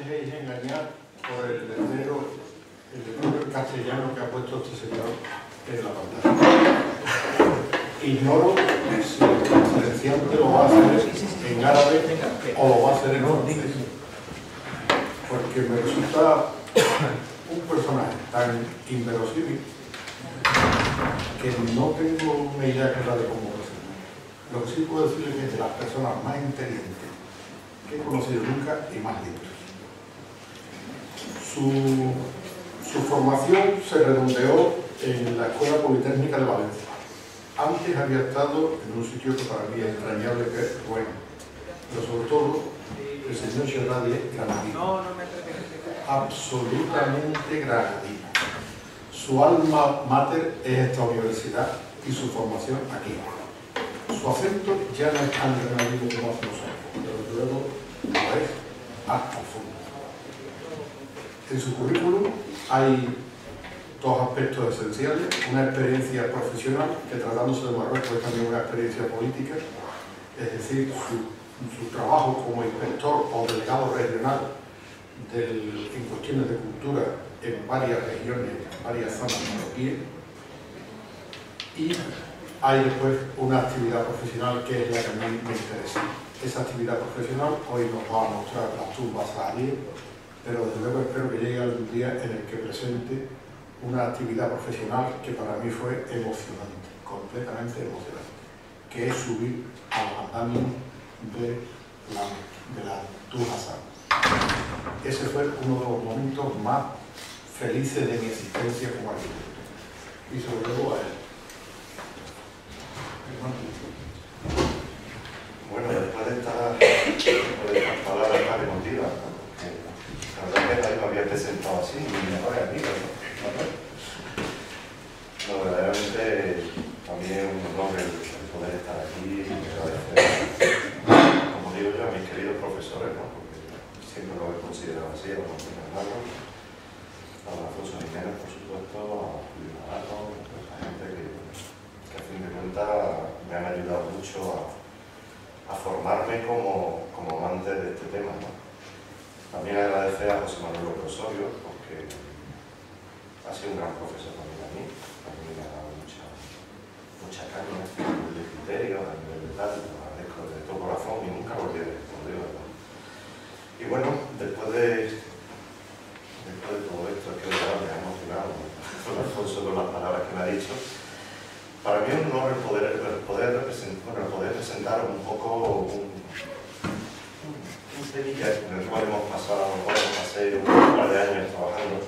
dejéis engañar por el letrero en castellano que ha puesto este señor en la pantalla. Ignoro si el conferenciante lo va a hacer en árabe o lo va a hacer en francés, porque me resulta un personaje tan inverosímil que no tengo una idea clara de cómo presentar. Lo que sí puedo decirle es que es de las personas más inteligentes que he conocido nunca y más listos. Su formación se redondeó en la Escuela Politécnica de Valencia. Antes había estado en un sitio que para mí es entrañable, que es bueno, pero sobre todo el señor Serradi es granadino, absolutamente granadino. Su alma mater es esta universidad y su formación aquí. Su acento ya no es tan granadino como hace unos años, pero luego lo es hasta el fondo. En su currículum hay dos aspectos esenciales: una experiencia profesional, que tratándose de Marruecos es también una experiencia política, es decir, su trabajo como inspector o delegado regional en cuestiones de cultura en varias regiones, varias zonas marroquíes. Y hay después una actividad profesional que es la que a mí me interesa. Esa actividad profesional hoy nos va a mostrar las tumbas sahalíes, pero desde luego espero que llegue algún día en el que presente una actividad profesional que para mí fue emocionante, completamente emocionante, que es subir al andamio de la Tour Hassan. Ese fue uno de los momentos más felices de mi existencia como arquitecto. Y sobre todo a él. Bueno, después de estas palabras tan emotivas, la verdad que nadie me había presentado así, ni mi mejor amigo, ¿no? Verdaderamente también es un honor el poder estar aquí y agradecer, como digo yo, a mis queridos profesores, ¿no? Porque siempre lo he considerado así, a los hermanos, a don Alfonso Jiménez, por supuesto, a Julio Navarro, a gente que a fin de cuentas me han ayudado mucho a formarme como amante de este tema, ¿no? También agradecer a José Manuel López Osorio, porque ha sido un gran profesor también a mí. También me ha dado mucha caña a nivel de criterio, a nivel de tal. Lo agradezco de todo corazón y nunca lo olvidé, como digo, ¿no? Y bueno, después de todo esto, es que de verdad me ha emocionado con Alfonso, con las palabras que me ha dicho. Para mí es un honor poder presentar un poco un temilla en el cual hemos pasado, pasé un par de años trabajando.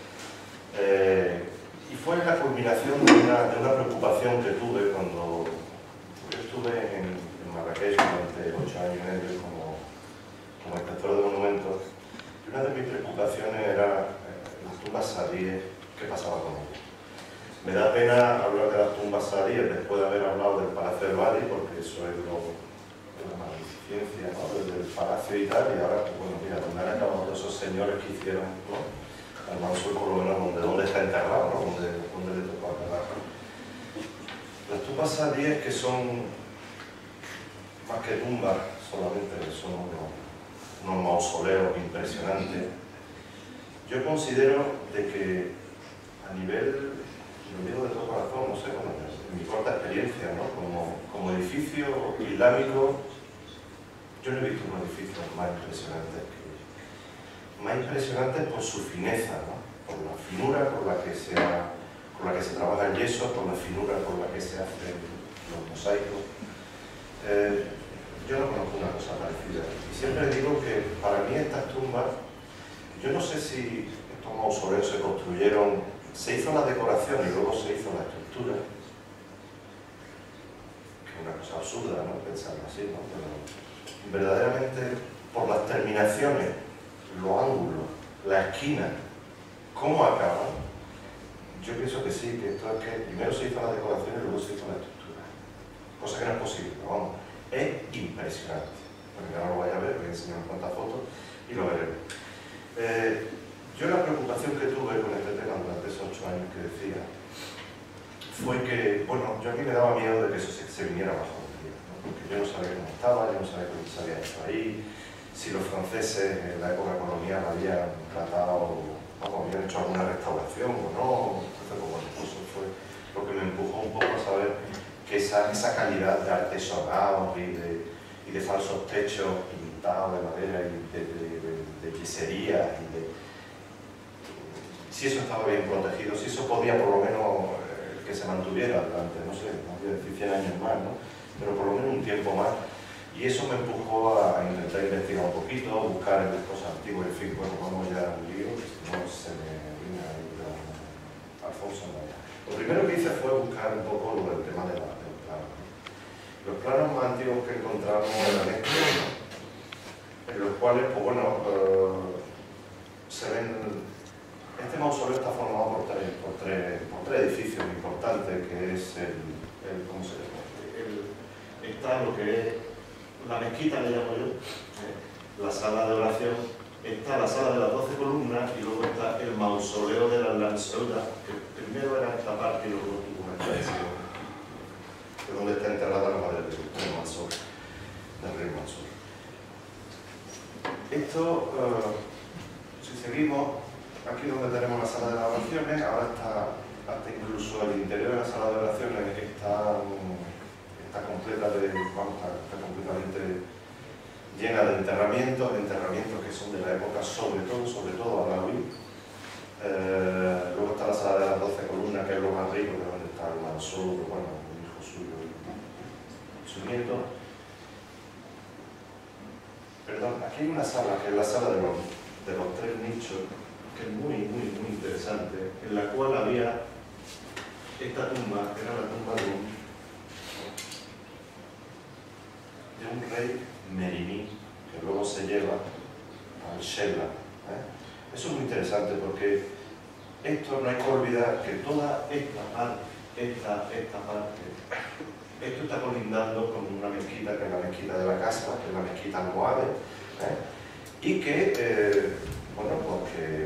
Y fue la culminación de una preocupación que tuve cuando yo estuve en Marrakech durante 8 años y medio como inspector de monumentos. Y una de mis preocupaciones era las tumbas sahalíes, qué pasaba con ellas. Me da pena hablar de las tumbas sahalíes después de haber hablado del Palacio del Badi, porque eso es la magnificencia, ¿no? Del palacio y tal, y ahora, pues bueno, mira, donde han acabado todos esos señores que hicieron, ¿no? Al Mansur, por lo menos, donde está enterrado, ¿no? Donde le tocó acabar. Las tumbas sahalíes, que son más que tumbas, solamente son unos mausoleos impresionantes. Yo considero de que a nivel, lo digo de todo corazón, no sé, bueno, en mi corta experiencia, ¿no? Como edificio islámico, yo no he visto un edificio más impresionante por su fineza, ¿no? Por la finura con la que se trabaja el yeso, por la finura con la que se hacen los mosaicos. Yo no conozco una cosa parecida. Y siempre digo que para mí estas tumbas, yo no sé si estos mausoleos se construyeron, se hizo la decoración y luego se hizo la estructura, que es una cosa absurda, ¿no? Pensarlo así, ¿no? Pero verdaderamente por las terminaciones, los ángulos, la esquina, cómo acaban, yo pienso que sí, que esto es que primero se hizo la decoración y luego se hizo la estructura, cosa que no es posible, pero vamos, es impresionante. Bueno, ya no lo vais a ver, voy a enseñar unas cuantas fotos y lo veremos. Yo la preocupación que tuve con este tema durante esos 8 años que decía fue que, bueno, yo a mí me daba miedo de que eso se viniera abajo, ¿no? Porque yo no sabía cómo estaba, yo no sabía cómo se había hecho ahí, si los franceses en la época colonial habían tratado, habían hecho alguna restauración o no. Entonces, pues, bueno, eso fue lo que me empujó un poco a saber que esa calidad de artesonado y de falsos techos pintados de madera y de yesería, si eso estaba bien protegido, si eso podía por lo menos que se mantuviera durante, no sé, no quiero decir 100 años más, ¿no? Pero por lo menos un tiempo más. Y eso me empujó a intentar investigar un poquito, a buscar en cosas antiguas, en fin, bueno, vamos ya al lío, que si no se me viene ahí Alfonso. Lo primero que hice fue buscar un poco lo del tema del plano. Los planos más antiguos que encontramos eran estos, en los cuales, pues bueno, se ven. Este mausoleo está formado por tres edificios importantes, que es ¿cómo se llama? Está lo que es la mezquita, le llamo yo, la sala de oración, está la sala de las 12 columnas y luego está el mausoleo de las Lanceollas, que primero era esta parte y luego tuvo una extensión, que es donde está enterrada la madre del Mansor, del rey Mansor. Esto, si seguimos, aquí donde tenemos la sala de las oraciones, ahora está hasta incluso el interior de la sala de oraciones está completamente llena de enterramientos que son de la época sobre todo alauí. Luego está la sala de las 12 columnas, que es lo más rico, que es donde está el Mansur, bueno, un hijo suyo y su nieto. Perdón, aquí hay una sala, que es la sala de los tres nichos, que es muy interesante, en la cual había esta tumba, que era la tumba de un rey merimí, que luego se lleva al Shella. Eso es muy interesante porque esto no hay que olvidar que toda esta parte, esto está colindando con una mezquita, que es la mezquita de la casa, que es la mezquita almohade, y que, bueno, porque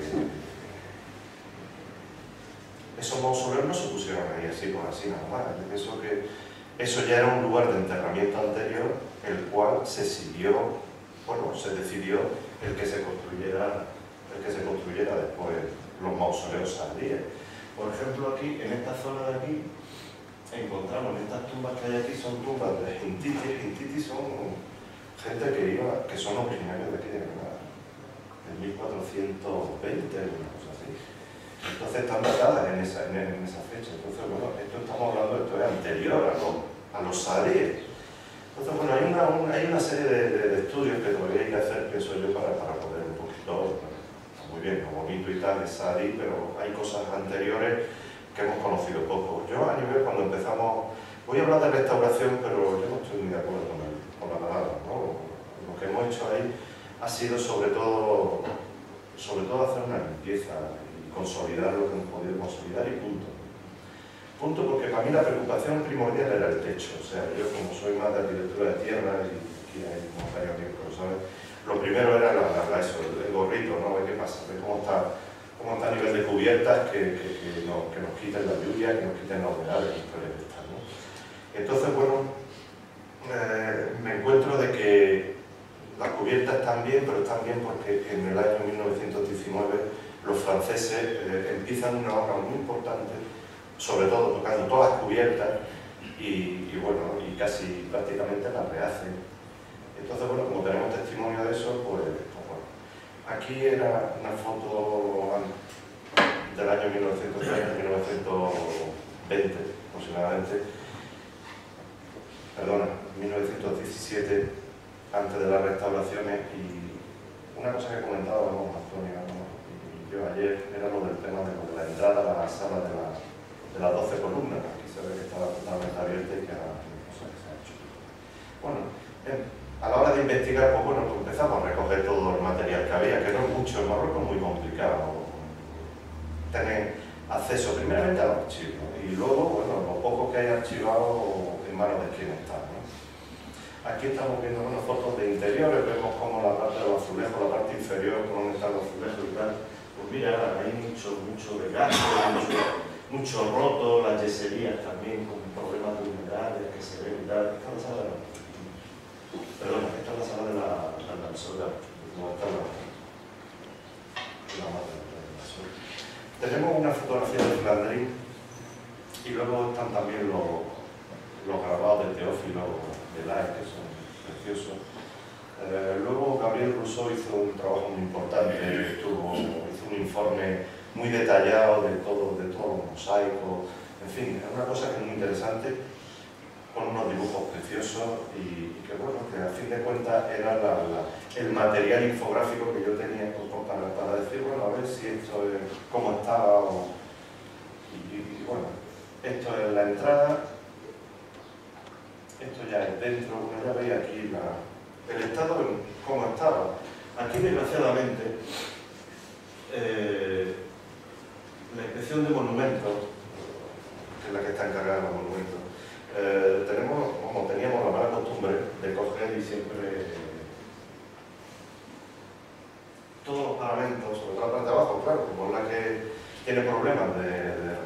esos mausoleos no se pusieron ahí así, por así nada más. Eso ya era un lugar de enterramiento anterior, el cual se decidió el que se construyera después los mausoleos sardíes. Por ejemplo, aquí, en esta zona de aquí, encontramos estas tumbas que hay aquí, son tumbas de Hintitis. Hintitis son gente que son originarios de aquí de Granada, de 1420, una cosa así. Entonces están datadas en esa fecha. Entonces, bueno, esto es anterior a los sardíes. Entonces, bueno, hay una serie de estudios que todavía hay que hacer, pienso yo, para poder un poquito, muy bien, lo bonito y tal, es Sadi, pero hay cosas anteriores que hemos conocido poco. Yo a nivel, cuando empezamos, voy a hablar de restauración, pero yo no estoy muy de acuerdo con la palabra, ¿no? Lo que hemos hecho ahí ha sido sobre todo hacer una limpieza y consolidar lo que hemos podido consolidar y punto. Punto, porque para mí la preocupación primordial era el techo. O sea, yo como soy más de arquitectura de tierra y aquí hay varios miembros, ¿sabes? Lo primero era el gorrito, ¿no? ¿Qué pasa? ¿Ves cómo está a nivel de cubiertas que nos quiten la lluvia, que nos quiten las humedades y historias de estas, ¿no? Entonces, bueno, me encuentro de que las cubiertas están bien, pero están bien porque en el año 1919 los franceses empiezan una obra muy importante, sobre todo tocando todas las cubiertas y bueno, y casi prácticamente las rehacen. Entonces, bueno, como tenemos testimonio de eso, pues bueno. Aquí era una foto del año 1930-1920 aproximadamente, perdona, 1917, antes de las restauraciones, y una cosa que comentábamos Antonio y yo ayer era lo del tema de la entrada a la sala de las 12 columnas. Aquí se ve que estaba totalmente abierta y que era una cosa que se ha hecho. Bueno, a la hora de investigar, pues bueno, pues empezamos a recoger todo el material que había, que no es mucho. En Marruecos es muy complicado tener acceso primeramente a los archivos y luego, bueno, lo poco que hay archivado en manos de quien está, ¿no? Aquí estamos viendo unas fotos de interiores, vemos como la parte de los azulejos, la parte inferior, donde están los azulejos y tal. Pues mira, hay mucho desgaste, mucho roto, las yeserías también con problemas de humedades que se ven y tal. Esta es la sala de la al solar, donde está la madre del sol. Tenemos una fotografía de Flandrin y luego están también los grabados de Teófilo de Lai, que son preciosos. Luego Gabriel Rousseau hizo un trabajo muy importante, hizo un informe muy detallado de todos los mosaicos, en fin, es una cosa que es muy interesante, con unos dibujos preciosos y que bueno, que a fin de cuentas era el material infográfico que yo tenía para decir, bueno, a ver si esto es cómo estaba, y bueno, esto es la entrada, esto ya es dentro, bueno, ya veis aquí el estado en cómo estaba. Aquí, desgraciadamente, la inspección de monumentos, que es la que está encargada de los monumentos, teníamos la mala costumbre de coger y siempre todos los paramentos, sobre todo la parte de abajo, claro, como la que tiene problemas de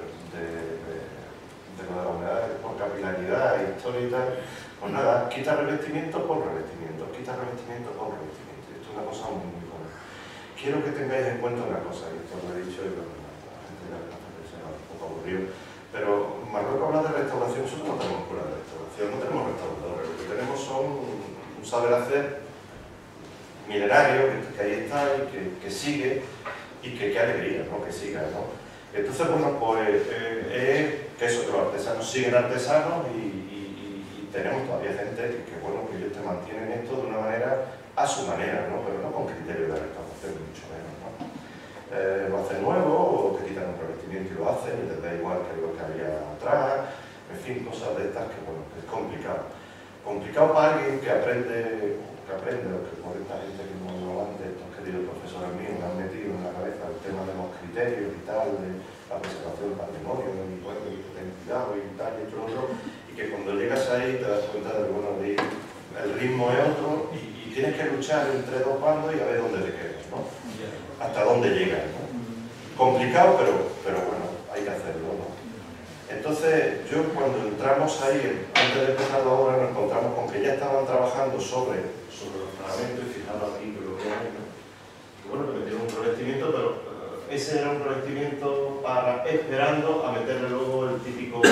la humedad por capilaridad, historia y tal, pues nada, quita revestimiento por revestimiento, quita revestimiento por revestimiento. Esto es una cosa muy, muy buena. Quiero que tengáis en cuenta una cosa, y esto lo he dicho y la gente ya se va un poco aburrido, pero Marruecos habla de restauración, nosotros no tenemos cura de restauración, no tenemos restauradores, lo que tenemos son un saber hacer milenario que ahí está y que sigue, y que qué alegría, ¿no? Que siga, ¿no? Entonces, bueno, pues que eso, que los artesanos siguen artesanos y tenemos todavía gente que, bueno, que ellos te mantienen esto de una manera, a su manera, ¿no? Pero no con criterio de restauración, ni mucho menos, ¿no? Lo hacen nuevo, o te quitan un revestimiento y lo hacen, y les da igual que lo que había atrás, en fin, cosas de estas que, bueno, que es complicado. Complicado para alguien que aprende, o que por esta gente que no lo antes, estos queridos profesores míos me han metido en la cabeza el tema de los criterios y tal, de la preservación del patrimonio, y bueno, y que ten cuidado y tal, y todo otro, y que cuando llegas ahí te das cuenta de que, bueno, el ritmo es otro, y tienes que luchar entre dos bandos y a ver dónde te quedas, ¿no? Hasta dónde llegas, ¿no? Complicado, pero bueno, hay que hacerlo, ¿no? Entonces, yo cuando entramos ahí, antes de empezar la obra, nos encontramos con que ya estaban trabajando sobre los paramentos, y fijaros aquí que lo que hay, ¿no? Y bueno, que metieron un revestimiento, pero ese era un revestimiento esperando a meterle luego el típico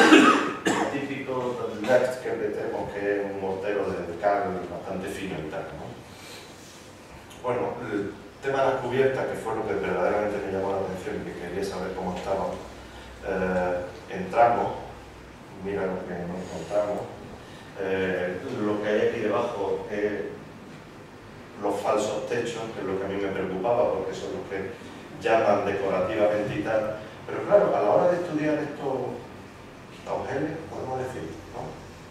next que metemos, que es un mortero de cal bastante fino y tal, ¿no? Bueno, el tema de las cubiertas, que fue lo que verdaderamente me llamó la atención y que quería saber cómo estaban, entramos, mira lo que nos encontramos, lo que hay aquí debajo es los falsos techos, que es lo que a mí me preocupaba, porque son los que llaman decorativamente y tal, pero claro, a la hora de estudiar estos augeles, podemos decir, ¿no?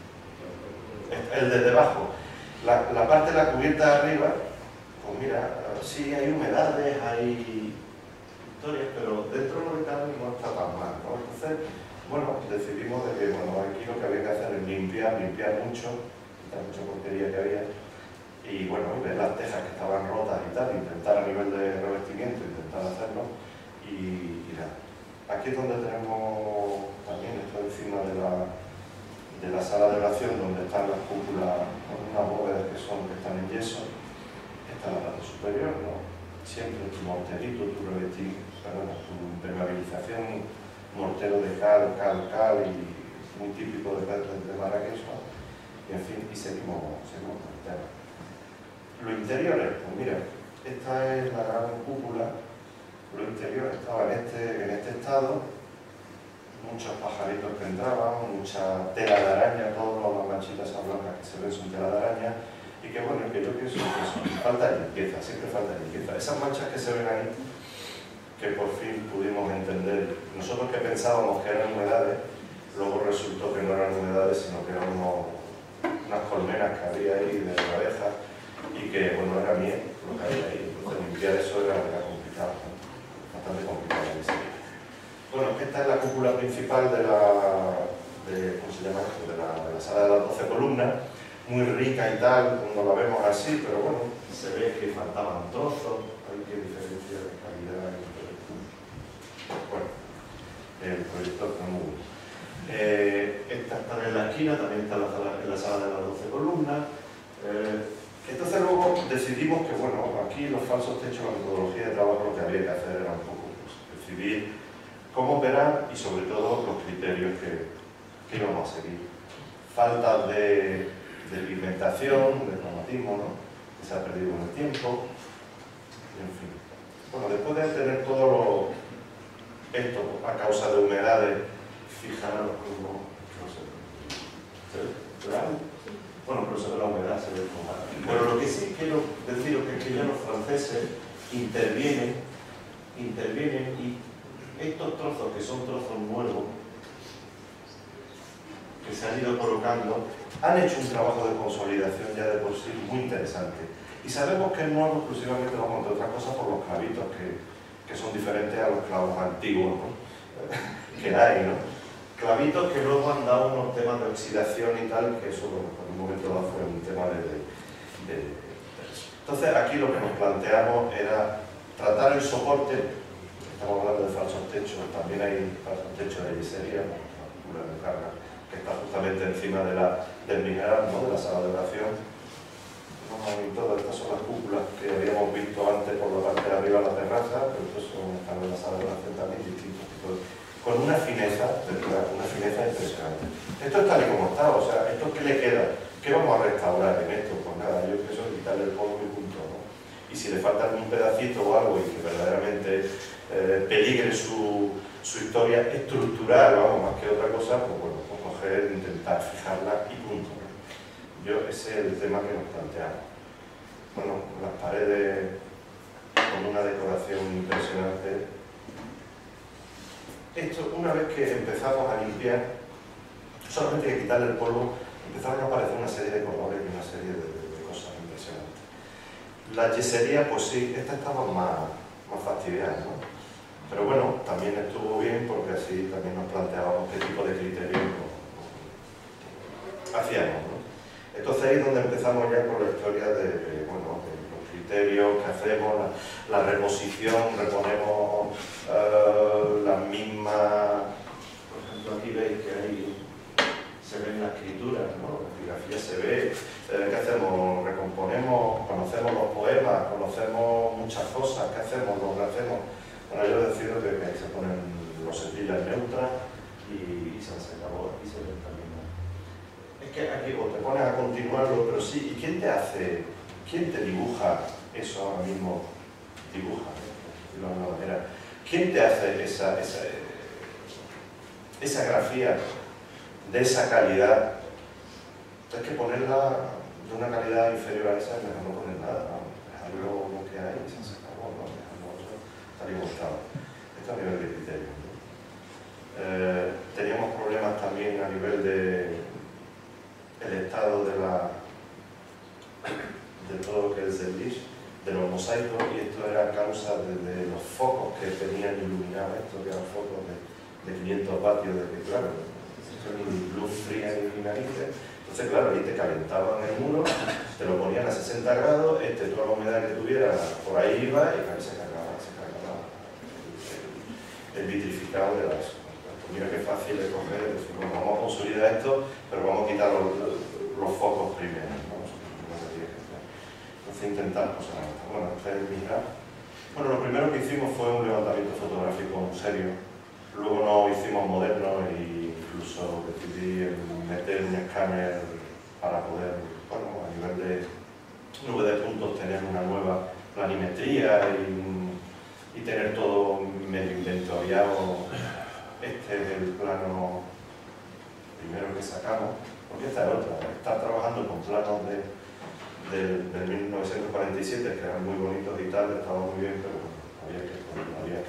El de debajo, la parte de la cubierta de arriba, pues mira, sí hay humedades, hay historias, pero dentro de lo que cabe no está tan mal, ¿no? Entonces, bueno, decidimos de que, bueno, aquí lo que había que hacer es limpiar mucho, quitar mucha porquería que había, y bueno, y ver las tejas que estaban rotas y tal, intentar a nivel de revestimiento, intentar hacerlo, y nada. Aquí es donde tenemos también, esto encima de la sala de oración, donde están las cúpulas, unas bóvedas que están en yeso. Esta es la parte superior, ¿no? Siempre tu morterito, tu revestimiento, tu impermeabilización, mortero de cal, y muy típico de Marrakech, ¿no? Y en fin, y seguimos con el tema. Lo interior, pues mira, esta es la gran cúpula. Lo interior estaba en este estado, muchos pajaritos que entraban, mucha tela de araña, todas las manchitas blancas que se ven son tela de araña, y que bueno, que yo pienso que falta limpieza, siempre falta limpieza. Esas manchas que se ven ahí, que por fin pudimos entender, nosotros que pensábamos que eran humedades, luego resultó que no eran humedades, sino que eran unas colmenas que había ahí de abejas, y que bueno, era miel lo que había ahí. Entonces limpiar eso era complicado, ¿no? Bastante complicado en ese día. Bueno, esta es la cúpula principal de ¿cómo se llama esto? De la sala de las 12 columnas, muy rica y tal, no la vemos así, pero bueno, se ve que faltaban trozos, hay que diferencia de calidad. Bueno, el proyector está muy bueno. Esta está en la esquina, también está en la sala de las 12 columnas. Entonces luego decidimos vimos que, bueno, aquí los falsos techos, la metodología de trabajo, lo que había que hacer era un poco pues, decidir cómo operar y sobre todo los criterios que íbamos a seguir. Falta de pigmentación, de cromatismo, ¿no? Que se ha perdido con el tiempo, en fin. Bueno, después de tener todo esto a causa de humedades, fijaros cómo... No sé, ¿se ve? Bueno, pero se ve la humedad, se ve como... Pero lo que sí quiero deciros es que ya los franceses intervienen y estos trozos, que son trozos nuevos, que se han ido colocando, han hecho un trabajo de consolidación ya de por sí muy interesante. Y sabemos que es nuevo exclusivamente, vamos, entre otras cosas, por los clavitos, que son diferentes a los clavos antiguos, ¿no? que hay, ¿no? Clavitos que luego han dado unos temas de oxidación y tal, que eso, bueno, en un momento dado fue un tema de Entonces, aquí lo que nos planteamos era tratar el soporte. Estamos hablando de falsos techos, también hay falsos techos de yesería, una cúpula de carga que está justamente encima del mihrab, ¿no? De la sala de oración. Y todas estas son las cúpulas que habíamos visto antes por la parte de arriba de la terraza, pero estos están en la sala de oración también distintos tipos con una fineza, una fineza impresionante. Esto es tal y como está, o sea, ¿esto qué le queda? ¿Qué vamos a restaurar en esto? Pues nada, yo pienso quitarle el polvo y punto, ¿no? Y si le falta algún pedacito o algo y que verdaderamente peligre su historia estructural, vamos, más que otra cosa, pues bueno, pues coger, intentar fijarla y punto, ¿no? Ese es el tema que nos planteamos. Bueno, las paredes con una decoración impresionante. Esto, una vez que empezamos a limpiar, solamente hay que quitarle el polvo, empezaron a aparecer una serie de colores y una serie de cosas impresionantes. La yesería, pues sí, esta estaba más fastidiada, ¿no? Pero bueno, también estuvo bien porque así también nos planteábamos qué tipo de criterios hacíamos, ¿no? Entonces ahí es donde empezamos ya con la historia de los criterios que hacemos, la reposición, reponemos las mismas, por ejemplo aquí veis que ahí se ven las escrituras, ¿no? La epigrafía se ve, ¿qué hacemos? Recomponemos, conocemos los poemas, conocemos muchas cosas, ¿qué hacemos? Lo que hacemos. Bueno, yo decido que ahí se ponen losetillas neutras y se acabó, y se ven también. Es que aquí o te pones a continuarlo, pero sí, ¿y quién te hace, quién te dibuja eso ahora mismo? Dibuja, de alguna manera. ¿Quién te hace esa grafía de esa calidad? Hay que ponerla de una calidad inferior a esa y mejor no poner nada, ¿no? Dejarlo lo que hay y se acabó, ¿no? Dejarlo tal y como estaba. Esto a nivel de criterio, ¿no? Teníamos problemas también a nivel de el estado de todo lo que es el lis, de los mosaicos, y esto era a causa de los focos que tenían iluminados, esto que eran focos de 500 vatios, de que claro, luz fría y narices. Entonces claro, ahí te calentaban el muro, te lo ponían a 60 grados, toda la humedad que tuviera por ahí iba y se cargaba el vitrificado de la eso. Mira qué fácil de coger, es decir, bueno, vamos a consolidar esto, pero vamos a quitar los focos primero, ¿no? Entonces intentar, pues, bueno, este es el mihrab. Bueno, lo primero que hicimos fue un levantamiento fotográfico serio, luego no hicimos moderno e incluso decidí meter un escáner para poder, bueno, a nivel de nube de puntos tener una nueva planimetría y tener todo medio inventoriado. Este es el plano primero que sacamos, porque esta es otra. Estar trabajando con planos del 1947, que eran muy bonitos y tal, estaba muy bien, pero había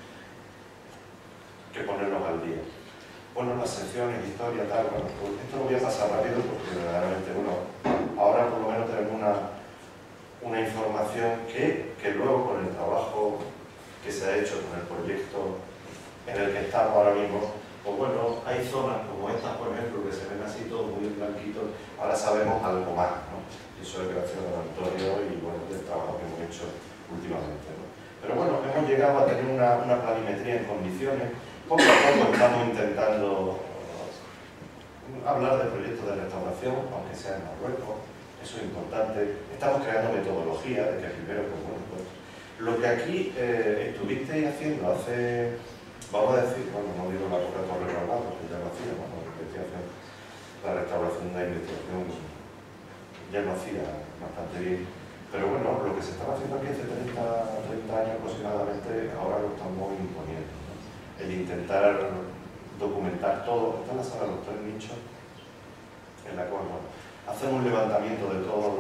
que ponerlos al día. Bueno, las secciones, historia, tal, bueno, pues esto lo voy a pasar rápido porque verdaderamente, bueno, ahora por lo menos tenemos una información que luego con el trabajo que se ha hecho con el proyecto en el que estamos ahora mismo, pues bueno, hay zonas como estas, por ejemplo, que se ven así todos muy blanquitos, ahora sabemos algo más, ¿no? Y eso es gracias a Antonio y bueno, del trabajo que hemos hecho últimamente, ¿no? Pero bueno, hemos llegado a tener una planimetría en condiciones. Poco a poco estamos intentando hablar de proyectos de restauración, aunque sea en Marruecos. eso es importante. Estamos creando metodología de que primero, pues bueno, pues lo que aquí estuvisteis haciendo hace, vamos a decir, bueno, no digo la época de Torre Ramal, porque ya lo hacía, bueno, la investigación, la restauración de la investigación ya lo hacía bastante bien. Pero bueno, lo que se estaba haciendo aquí hace 30 años aproximadamente, ahora lo estamos imponiendo, ¿no? El intentar documentar todo. Está en la sala de los 3 nichos, en la cual, bueno, hacemos un levantamiento de todas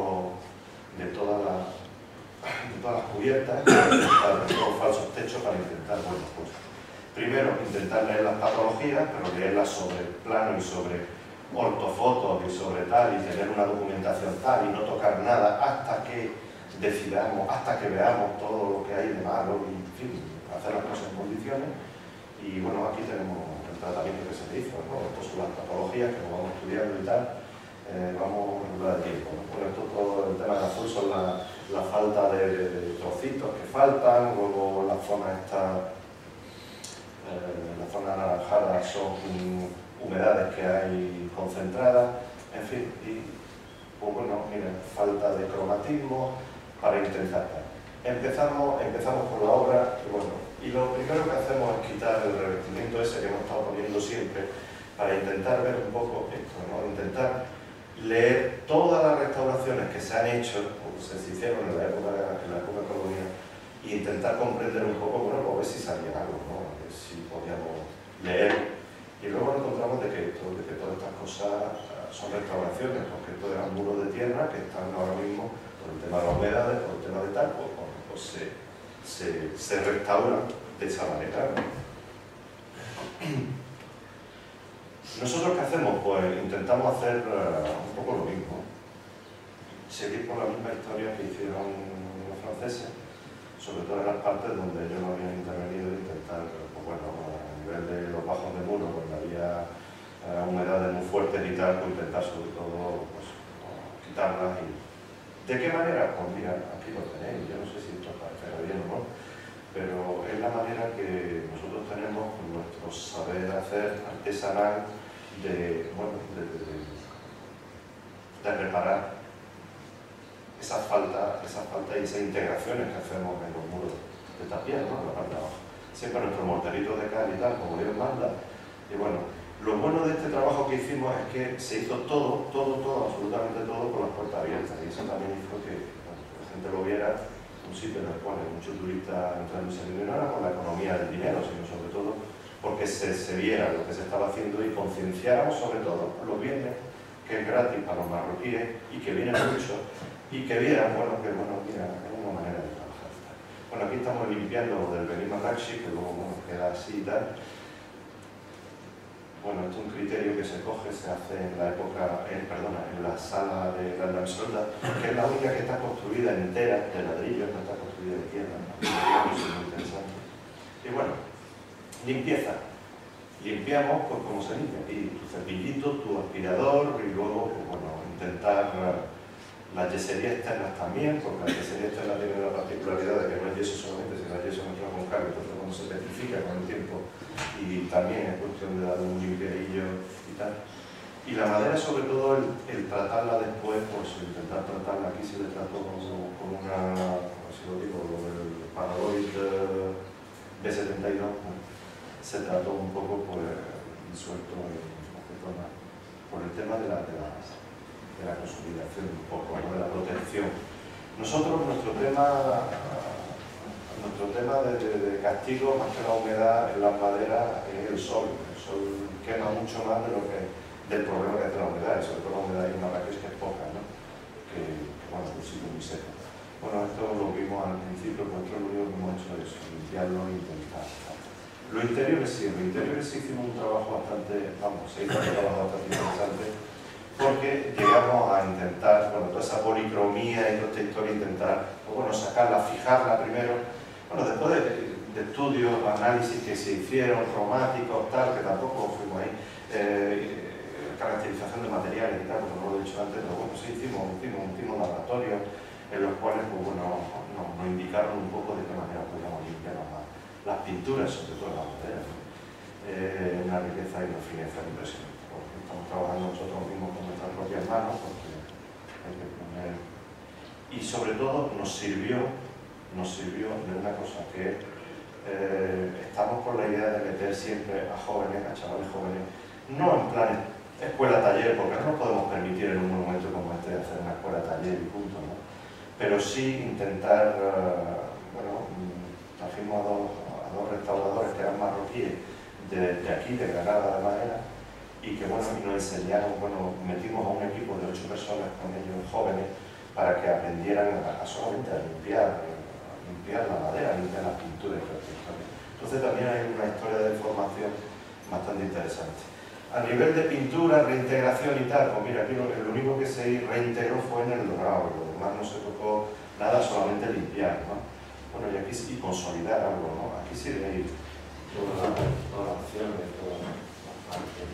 las cubiertas, de todos los falsos techos para intentar, bueno, pues, primero intentar leer las patologías, pero leerlas sobre plano y sobre ortofotos y sobre tal, y tener una documentación tal, y no tocar nada hasta que decidamos, hasta que veamos todo lo que hay de malo, y en fin, hacer las cosas en condiciones. Y bueno, aquí tenemos el tratamiento que se le hizo, ¿no? Estas son las patologías que nos vamos estudiando y tal, vamos a hablar de tiempo, ¿no? Bueno, esto, todo el tema del azul son la falta de trocitos que faltan, luego la zona esta, la zona anaranjada son humedades que hay concentradas, en fin, y pues bueno, miren, falta de cromatismo para intentar. Empezamos por la obra, y bueno, y lo primero que hacemos es quitar el revestimiento ese que hemos estado poniendo siempre para intentar ver un poco esto, ¿no? Intentar leer todas las restauraciones que se han hecho, o se hicieron en la época colonial, e intentar comprender un poco, bueno, pues ver si salía algo, ¿no? A ver si podíamos leer. Y luego nos encontramos de que todas estas cosas son restauraciones, porque estos eran muros de tierra que están ahora mismo, por el tema de las humedades, por el tema de tal, pues se restauran de esa manera, ¿no? ¿Nosotros qué hacemos? Pues intentamos hacer un poco lo mismo. Seguir por la misma historia que hicieron los franceses, sobre todo en las partes donde ellos no habían intervenido, e intentar, pues bueno, a nivel de los bajos de muro, donde había humedades muy fuertes y tal, pues intentar sobre todo pues, quitarlas. Y ¿de qué manera? Pues mira, aquí lo tenéis, yo no sé si esto parecerá bien o no, pero es la manera que nosotros tenemos con nuestro saber hacer artesanal de, bueno, de reparar esa falta y esas integraciones que hacemos en los muros de tapial, ¿no? En la parte de abajo. Siempre nuestro morterito de cal y tal, como Dios manda. Y bueno, lo bueno de este trabajo que hicimos es que se hizo todo, absolutamente todo con las puertas abiertas. Y eso también hizo que, bueno, la gente lo viera, un sitio en el cual hay muchos turistas entrando y saliendo, no era por la economía del dinero, sino sobre todo porque se viera lo que se estaba haciendo y concienciáramos sobre todo los viernes, que es gratis para los marroquíes y que vienen mucho, y que vieran, bueno, mira, es una manera de trabajar. Bueno, aquí estamos limpiando lo del Beni Marrakech, que luego, bueno, queda así y tal. Bueno, esto es un criterio que se coge, se hace en la época, en la sala de la Lansolda, que es la única que está construida entera de ladrillo, no está construida de tierra, ¿no? Es muy interesante. Y bueno, limpieza. Limpiamos pues como se limpia, y tu cepillito, tu aspirador, y luego, pues bueno, intentar las yeserías externas también, porque la yesería externa tiene la particularidad de que no es yeso solamente, sino es yeso mezclado con cal, entonces cuando se petrifica con el tiempo, y también es cuestión de darle un limpiadillo y tal. Y la madera, sobre todo, el tratarla después, pues intentar tratarla, aquí se le trató con una, así lo digo, el Paraloid B72, se trató un poco pues, disuelto por el tema de la consolidación, un poco, ¿no? De la protección. Nosotros, nuestro tema de castigo, más que la humedad en las maderas, es el sol. El sol quema mucho más del problema que hace la humedad, y sobre todo la humedad en Marrakech, que es poca, ¿no? Que bueno, es un sitio muy seco. Bueno, esto lo vimos al principio, nosotros lo único que hemos hecho es limpiarlo e intentar. Lo interiores sí hicimos un trabajo bastante, se hizo un trabajo bastante interesante, porque llegamos a intentar, bueno, toda esa policromía y toda esta historia, intentar, pues bueno, sacarla, fijarla primero, bueno, después de estudios, análisis que se hicieron, cromáticos, tal, que tampoco fuimos ahí, caracterización de materiales y tal, como lo he dicho antes, pero bueno, sí hicimos laboratorios en los cuales, pues bueno, nos indicaron un poco de qué manera podíamos limpiar las pinturas, sobre todo las maderas, ¿no? Una riqueza y una fineza impresionante, porque estamos trabajando nosotros mismos con nuestras propias manos, porque hay que poner Y sobre todo nos sirvió de una cosa que estamos con la idea de meter siempre a jóvenes, a chavales jóvenes, no en plan escuela-taller, porque no nos podemos permitir en un momento como este hacer una escuela-taller y punto, ¿no? Pero sí intentar, bueno, trajimos a dos restauradores que eran marroquíes de aquí, de Granada además era, y que bueno, nos enseñaron, bueno, metimos a un equipo de 8 personas con ellos jóvenes para que aprendieran solamente a limpiar la madera, a limpiar las pinturas y toda esta historia. Entonces también hay una historia de formación bastante interesante. A nivel de pintura, reintegración y tal, pues mira, aquí lo único que se reintegró fue en el dorado, lo demás no se tocó nada, solamente limpiar, ¿no? Bueno, y aquí sí consolidar algo, ¿no? Aquí sí de ir todas las acciones, todas las partes.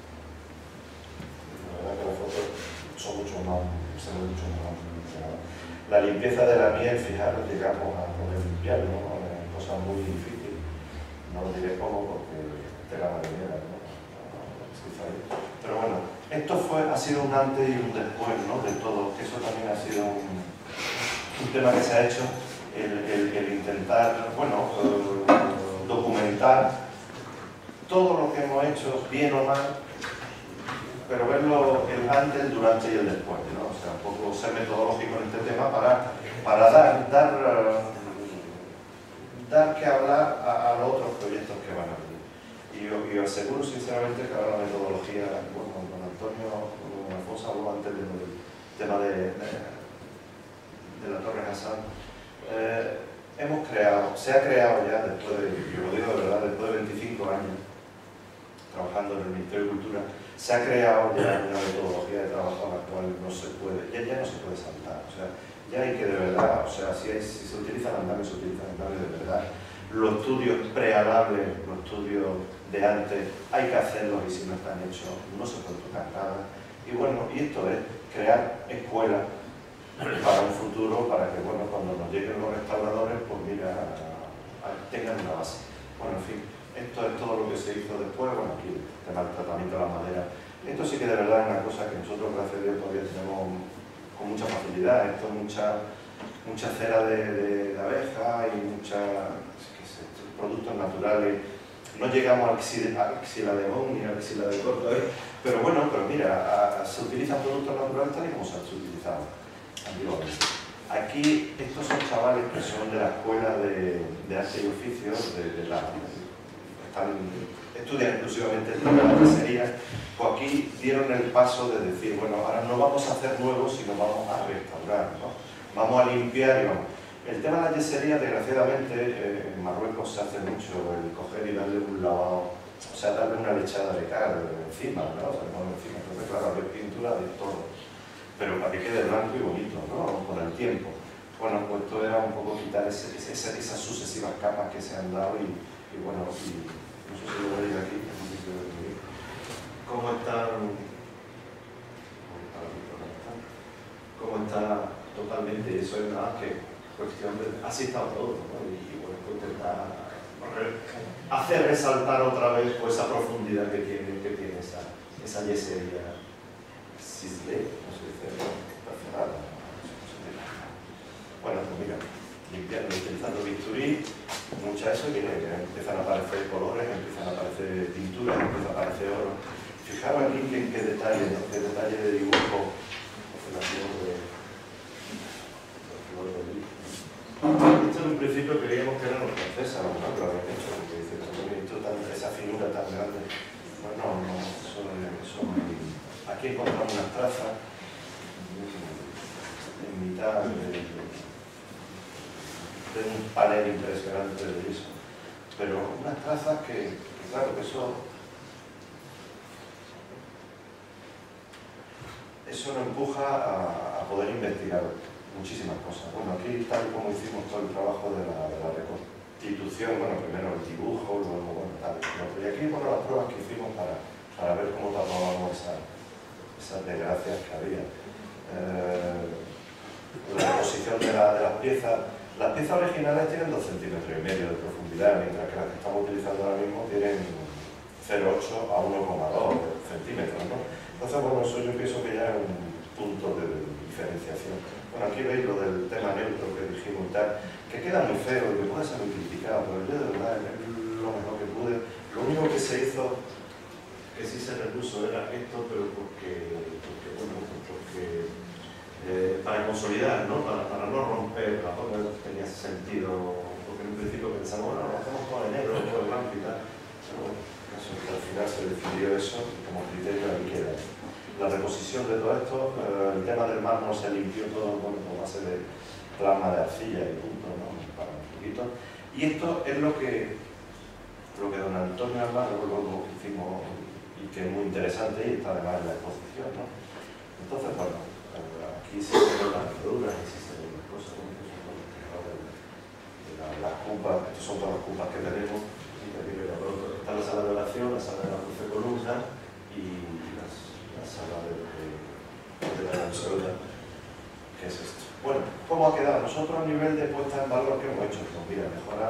La verdad que las fotos son mucho más, se ven mucho más. La limpieza de la miel, fijaros, llegamos a poder limpiarlo, ¿no? Cosa muy difícil. No lo diré cómo porque tela marinera, ¿no? Pero bueno, esto ha sido un antes y un después, ¿no? De todo, que eso también ha sido un tema que se ha hecho, el intentar, bueno, documentar todo lo que hemos hecho, bien o mal, pero verlo el antes, el durante y el después, ¿no? O sea, un poco ser metodológico en este tema para dar que hablar a los otros proyectos que van a venir. Y os aseguro sinceramente que ahora la metodología, bueno, con Antonio, con Alfonso habló antes del tema de la Torre Hassan, se ha creado ya después de, yo lo digo de verdad, después de 25 años trabajando en el Ministerio de Cultura, se ha creado ya una metodología de trabajo a la cual no se puede, ya no se puede saltar. O sea, ya hay que de verdad, o sea, si se utilizan andamios, se utilizan andamios de verdad. Los estudios prealables, los estudios de antes, hay que hacerlos y si no están hechos no se puede tocar nada. Y bueno, y esto es crear escuelas para un futuro, para que bueno, cuando nos lleguen los restauradores, pues mira, tengan una base. Bueno, en fin, esto es todo lo que se hizo después. Bueno, aquí el tema del tratamiento de la madera. Esto sí que de verdad es una cosa que nosotros, gracias a Dios, todavía tenemos con mucha facilidad. Esto es mucha cera de abeja y productos naturales. No llegamos al xilademón ni al xiladecor todavía, pero bueno, pero mira, se utilizan productos naturales tal y como se han utilizado antiguamente. Aquí estos son chavales que son de la escuela de arte y oficios, estudian exclusivamente el tema de la yesería, pues aquí dieron el paso de decir, bueno, ahora no vamos a hacer nuevos, sino vamos a restaurar, ¿no? Vamos a limpiar y vamos. El tema de la yesería, desgraciadamente, en Marruecos se hace mucho el coger y darle un lavado, o sea, darle una lechada de cal encima, ¿no? O sea, no encima, entonces claro, hay pintura de todo, pero para que quede blanco y bonito, ¿no? Con el tiempo. Bueno, pues esto era un poco quitar esas sucesivas capas que se han dado y bueno, no sé si lo veis aquí, no sé si lo veis. ¿Cómo está totalmente? Eso es nada que cuestión de, así está todo, ¿no? Y bueno, pues intentar hacer resaltar otra vez pues, esa profundidad que tiene esa yesería Sisley, no sé si está cerrada. Bueno, pues mira, limpiando, utilizando bisturí, mucha eso que empiezan a aparecer colores, empiezan a aparecer pinturas, empieza a aparecer oro. Fijaros aquí qué detalle, ¿no? Qué detalle de dibujo, la flor de esto en un principio creíamos que eran los franceses, ¿no? Pero lo habían hecho, porque dice, esa finura tan grande. Bueno, no, son aquí encontramos unas trazas en mitad de un panel impresionante de eso. Pero unas trazas que claro, que eso nos empuja a poder investigar muchísimas cosas. Bueno, aquí tal como hicimos todo el trabajo de la reconstitución, bueno, primero el dibujo, luego, bueno, tal. Y aquí, bueno, las pruebas que hicimos para ver cómo tapábamos esas desgracias que había. La posición de las piezas. Las piezas originales tienen 2,5 centímetros de profundidad, mientras que las que estamos utilizando ahora mismo tienen 0,8 a 1,2 centímetros, ¿no? Entonces, bueno, eso yo pienso que ya es un punto de diferenciación. Bueno, aquí veis lo del tema neutro que dijimos y tal, que queda muy feo y que puede ser muy criticado, pero yo de verdad es lo mejor que pude. Lo único que se hizo, que sí se repuso, era esto, pero para consolidar, ¿no? Para no romper, la forma tenía sentido, porque en un principio pensamos, bueno, lo hacemos todo de negro, todo de blanco y tal, pero bueno, al final se decidió eso y como criterio ahí queda. La reposición de todo esto, el tema del mármol se limpió todo con base de plasma de arcilla y punto, ¿no? Para un poquito. Y esto es lo que don Antonio Almagro luego hicimos y que es muy interesante y está además en la exposición, ¿no? Entonces, bueno, aquí se ven las verduras y se ven las cosas, como que son las cupas, estas son todas las cupas que tenemos. Está la sala de oración, la sala de la 12 columnas y la sala de la absoluta, que es esto. Bueno, ¿cómo ha quedado? Nosotros a nivel de puesta en valor que hemos hecho, pues mira,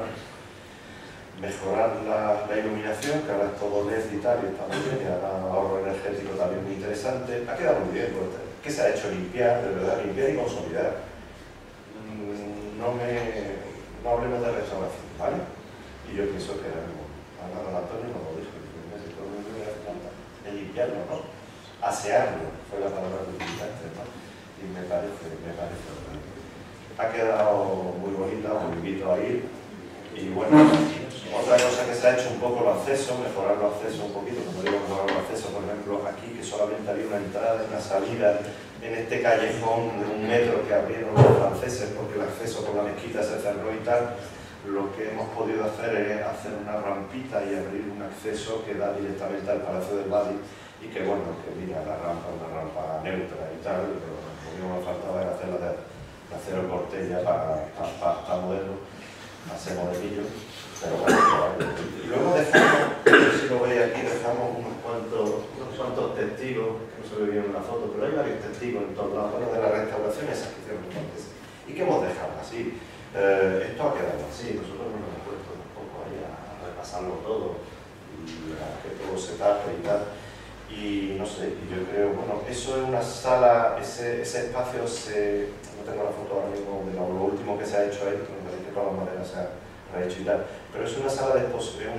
mejorar la iluminación, que ahora es todo LED y tal, y está muy bien, y ahora ahorro energético también muy interesante. Ha quedado muy bien, pues, ¿qué se ha hecho? Limpiar, de verdad, limpiar y consolidar. No hablemos de restauración, ¿vale? Y yo pienso que don Antonio nos lo dijo, es limpiarlo, ¿no? Asearlo, fue la palabra que utilizaste, ¿no? Y me parece. Ha quedado muy bonita, os invito a ir. Y bueno, otra cosa que se ha hecho un poco los accesos, mejorar los accesos un poquito, como digo, mejorar los accesos, por ejemplo, aquí que solamente había una entrada y una salida en este callejón de 1 metro que abrieron los franceses porque el acceso por la mezquita se cerró y tal. Lo que hemos podido hacer es hacer una rampita y abrir un acceso que da directamente al Palacio del Badi y que bueno, que mira la rampa, una rampa neutra y tal, pero lo único que me faltaba era hacerla de acero Cortella para modelo, para ser modelillo, pero bueno, y luego dejamos, no sé si lo veis aquí, dejamos unos cuantos testigos, que no se ve bien en la foto, pero hay varios testigos en todos lados, bueno, de la restauración esa que hicieron entonces. ¿Y qué hemos dejado así? Esto ha quedado así, nosotros no nos hemos puesto tampoco ahí a repasarlo todo y a que todo se tape y tal. Y no sé, yo creo, bueno, eso es una sala, ese espacio no tengo la foto ahora mismo de lo último que se ha hecho ahí, me parece que todas las maneras se ha rehecho y tal, pero es una sala de donde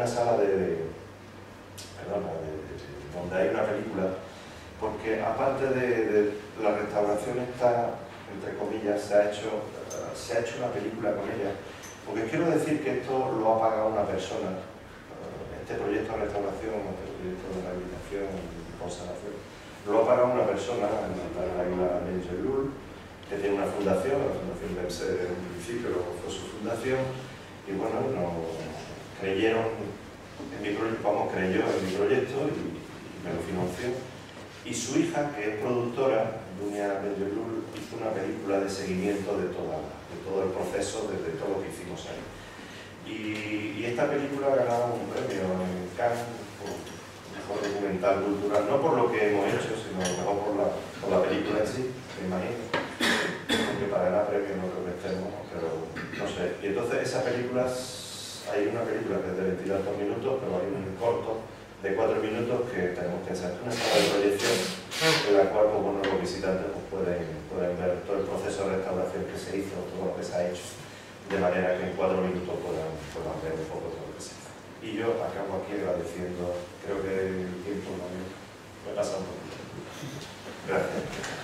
hay una película, porque aparte de la restauración esta, entre comillas, se ha hecho una película con ella, porque quiero decir que esto lo ha pagado una persona, este proyecto de restauración, este proyecto de rehabilitación y conservación, lo ha pagado una persona, la isla Benjelloul, que tiene una fundación, la Fundación Bense desde un principio, luego fue su fundación, y bueno, creyó en mi proyecto y me lo financió. Y su hija, que es productora, Dunia Benjelloul, hizo una película de seguimiento de todo el proceso, desde todo lo que hicimos ahí. Y esta película ha ganado un premio en Cannes por mejor documental cultural, no por lo que hemos hecho, sino mejor por la película en sí, me imagino. Porque para ganar premio no creo que estemos, pero no sé. Y entonces esa película, hay una película que es de 20 y tantos minutos, pero hay un corto de 4 minutos que tenemos que hacer una sala de proyección en la cual pues, bueno, los visitantes pues, pueden ver todo el proceso de restauración que se hizo, todo lo que se ha hecho, de manera que en 4 minutos puedan ver un poco todo lo que se hizo. Y yo acabo aquí agradeciendo, creo que el tiempo también me pasa un poquito. Gracias.